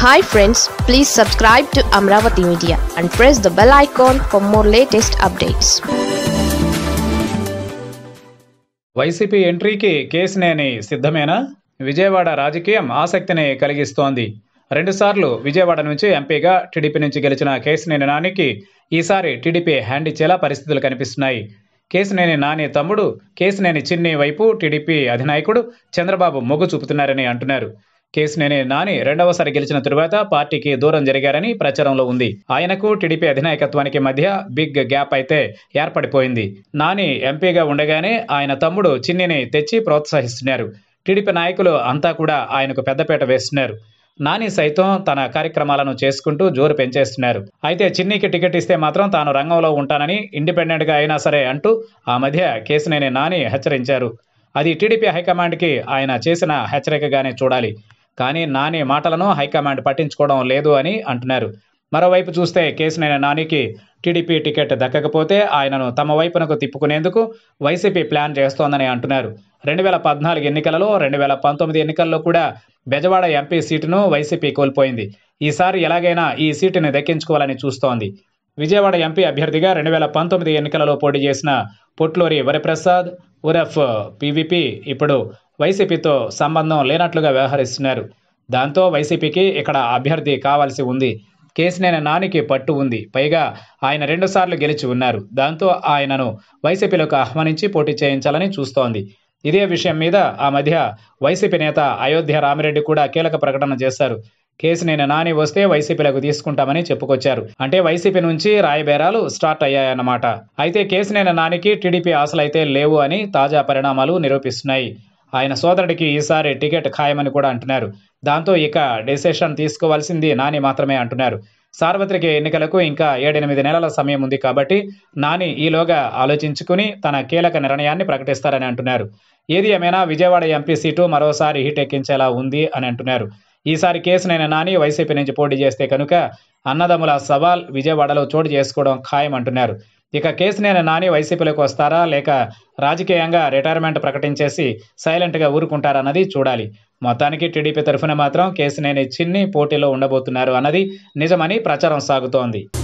Hi friends, please subscribe to Amaravathi Media and press the bell icon for more latest updates. YCP ఎంట్రీకి కేసినేని సిద్ధమేనా? విజయవాడ రాజకీయం ఆసక్తిని కలిగిస్తోంది. రెండుసార్లు విజయవాడ నుంచి ఎంపీగా టీడీపీ నుంచి గెలిచిన కేసినేని నానికి ఈసారి టీడీపీ హ్యాండ్ ఇచ్చేలా పరిస్థితులు కనిపిస్తున్నాయి. కేసినేని నాని తమ్ముడు కేసినేని చిన్ని వైపు టీడీపీ అధినాయకుడు చంద్రబాబు మొగ్గు చూపుతున్నారని అంటున్నారు. కేసినేని నాని రెండవసారి గెలిచిన తరువాత పార్టీకి దూరం జరిగారని ప్రచారంలో ఉంది. ఆయనకు టీడీపీ అధినాయకత్వానికి మధ్య బిగ్ గ్యాప్ అయితే ఏర్పడిపోయింది. నాని ఎంపీగా ఉండగానే ఆయన తమ్ముడు చిన్నిని తెచ్చి ప్రోత్సహిస్తున్నారు. టీడీపీ నాయకులు అంతా కూడా ఆయనకు పెద్దపీట వేస్తున్నారు. నాని సైతం తన కార్యక్రమాలను చేసుకుంటూ జోరు పెంచేస్తున్నారు. అయితే చిన్నికి టికెట్ ఇస్తే మాత్రం తాను రంగంలో ఉంటానని ఇండిపెండెంట్గా అయినా సరే అంటూ ఆ మధ్య కేసినేని నాని హెచ్చరించారు. అది టీడీపీ హైకమాండ్కి ఆయన చేసిన హెచ్చరికగానే చూడాలి. కానీ నాని మాటలను హైకమాండ్ పట్టించుకోవడం లేదు అని అంటున్నారు. మరోవైపు చూస్తే కేసినేని నానికి టీడీపీ టికెట్ దక్కకపోతే ఆయనను తమ వైపునకు తిప్పుకునేందుకు వైసీపీ ప్లాన్ చేస్తోందని అంటున్నారు. 2014 ఎన్నికలలో 2019 ఎన్నికల్లో కూడా బెజవాడ ఎంపీ సీటును వైసీపీ కోల్పోయింది. ఈసారి ఎలాగైనా ఈ సీటును దక్కించుకోవాలని చూస్తోంది. విజయవాడ ఎంపీ అభ్యర్థిగా 2019 ఎన్నికలలో పోటీ చేసిన పొట్లూరి వరప్రసాద్ ఉరఫ్ పీవీపీ ఇప్పుడు వైసీపీతో సంబంధం లేనట్లుగా వ్యవహరిస్తున్నారు. దాంతో వైసీపీకి ఇక్కడ అభ్యర్థి కావాల్సి ఉంది. కేసినేని నానికి పట్టు ఉంది. పైగా ఆయన 2 సార్లు గెలిచి ఉన్నారు. దాంతో ఆయనను వైసీపీలోకి ఆహ్వానించి పోటీ చేయించాలని చూస్తోంది. ఇదే విషయం మీద ఆ మధ్య వైసీపీ నేత అయోధ్య రామిరెడ్డి కూడా కీలక ప్రకటన చేశారు. కేసినేని నాని వస్తే వైసీపీలకు తీసుకుంటామని చెప్పుకొచ్చారు. అంటే వైసీపీ నుంచి రాయబేరాలు స్టార్ట్ అయ్యాయన్నమాట. అయితే కేసినేని నానికి టీడీపీ ఆశలైతే లేవు అని తాజా పరిణామాలు నిరూపిస్తున్నాయి. ఆయన సోదరుడికి ఈసారి టికెట్ ఖాయమని కూడా అంటున్నారు. దాంతో ఇక డెసిషన్ తీసుకోవాల్సింది నాని మాత్రమే అంటున్నారు. సార్వత్రిక ఎన్నికలకు ఇంకా 7-8 నెలల సమయం ఉంది కాబట్టి నాని ఈలోగా ఆలోచించుకుని తన కీలక నిర్ణయాన్ని ప్రకటిస్తారని అంటున్నారు. ఏది ఏమైనా విజయవాడ ఎంపీ సీటు మరోసారి హీట్ ఎక్కించేలా ఉంది అని అంటున్నారు. ఈసారి కేసినేని నాని వైసీపీ నుంచి పోటీ చేస్తే కనుక అన్నదమ్ముల సవాల్ విజయవాడలో చోటు చేసుకోవడం ఖాయం అంటున్నారు. ఇక కేసినేని నాని వైసీపీలోకి వస్తారా లేక రాజకీయంగా రిటైర్మెంట్ ప్రకటించేసి సైలెంట్గా ఊరుకుంటారన్నది చూడాలి. మొత్తానికి టీడీపీ తరఫున మాత్రం కేసినేని చిన్ని పోటీలో ఉండబోతున్నారు అన్నది నిజమని ప్రచారం సాగుతోంది.